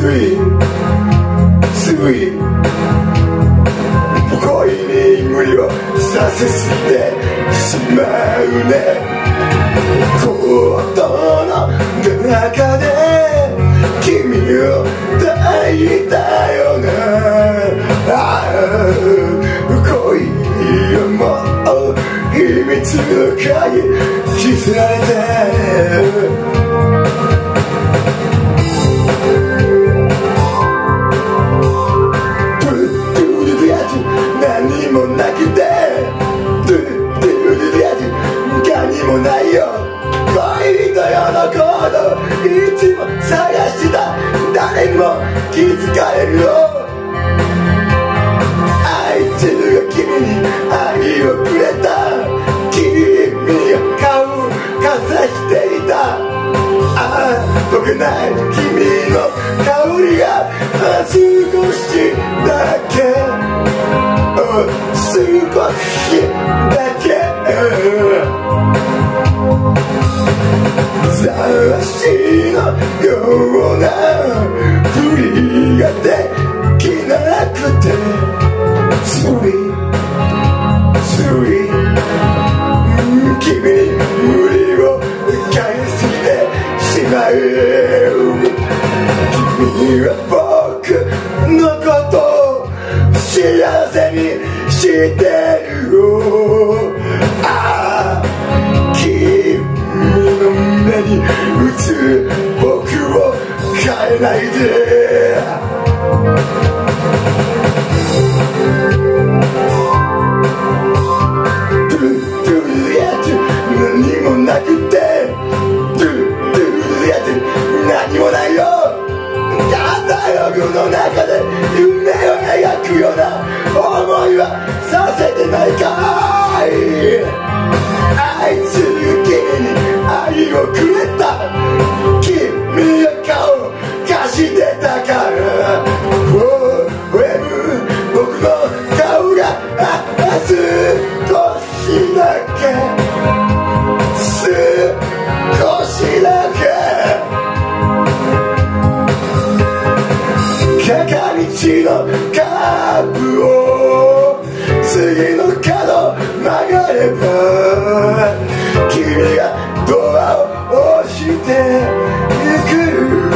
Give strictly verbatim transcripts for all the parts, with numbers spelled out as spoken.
sweet sweet 恋に無理をさせすぎてしまうね。コートの中で君を抱いたよな。ああ恋よもう秘密の鍵刻られて何もなくて何もないよ。恋人よの行動いつも探してた。誰にも気づかれるよ。あいつが君に愛をくれた。君が顔をかざしていた。ああ溶けない君の香りが少しだけ少しだけ雑誌のような振りができなくて Sweet Sweet 君に無理を返しすぎてしまう。君は僕のことを幸せにしてるよ。ああ君の目に映る僕を変えないで。ドゥドゥやつ何もなくてドゥドゥやつ何もないよ。ただよ世の中で夢を描くような思いはさせてないかい。あいつ君に愛をくれた。君が顔を貸してたから。僕の顔が少しだけ少しだけ坂道のカーブを次の角曲がれば君がドアを押してゆく。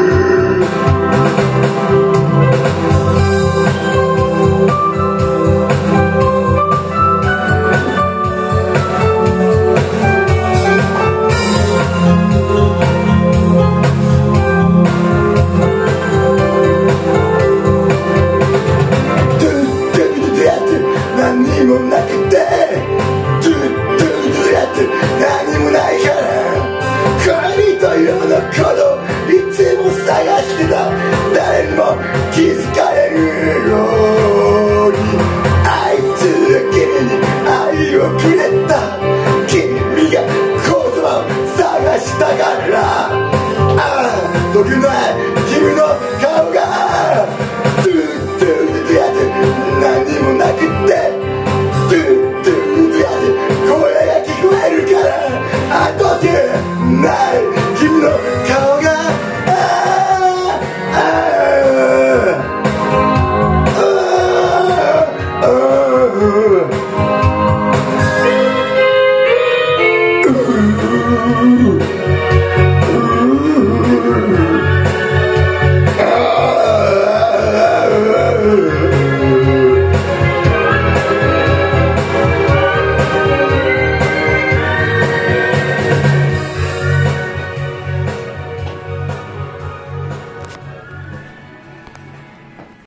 何もなくてドゥドゥドゥやって何もないから恋というのこといつも探してた。誰にも気づかれるようにあいつが君に愛をくれた。君が言葉を探したから。ああ僕の君の顔がドゥドゥドゥやって何もなくてドゥドゥドゥやって声が聞こえるから。あとでない君の